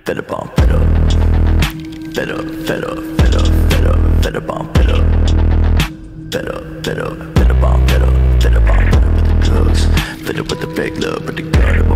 Better bomb, better. Better, better, better, better, better bomb, better. Better, better, better bomb, better. Better bomb, better with the drugs. Better with the fake love, with the gun.